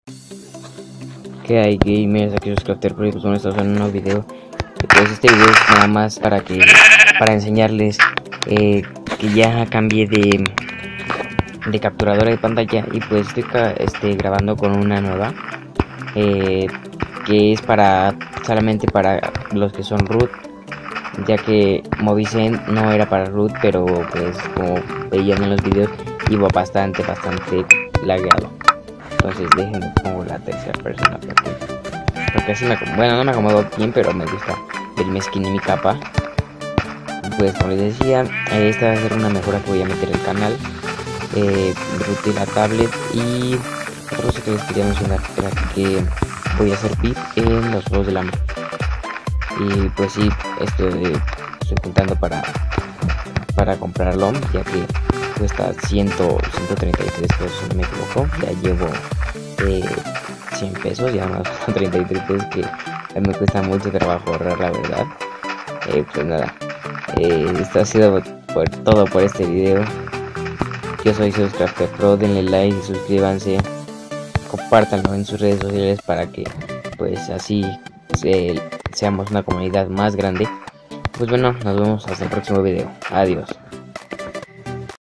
¿Qué hay, gamers? Aquí es Crafter Pro y pues bueno, estamos en un nuevo video. Pues este video es nada más para enseñarles que ya cambié de capturadora de pantalla y pues estoy grabando con una nueva que es solamente para los que son root, ya que Movizen no era para root, pero pues como veían en los videos iba bastante lagueado. Entonces déjenme pongo la tercera persona porque así bueno, no me acomodo bien, pero me gusta ver mi skin y mi capa. Pues como les decía, esta va a ser una mejora que voy a meter al canal, root la tablet. Y otra cosa que les quería mencionar era que voy a hacer beat en los juegos del hambre. Y pues sí, estoy juntando para comprarlo, ya que cuesta 133 pesos si no me equivoco. Ya llevo 100 pesos, ya más 33 pesos, que a mí me cuesta mucho trabajo ahorrar, la verdad. Pues nada, esto ha sido todo por este video. Yo soy Crafter Pro, denle like y suscríbanse, compártanlo en sus redes sociales para que pues así seamos una comunidad más grande. Pues bueno, nos vemos hasta el próximo video. Adiós.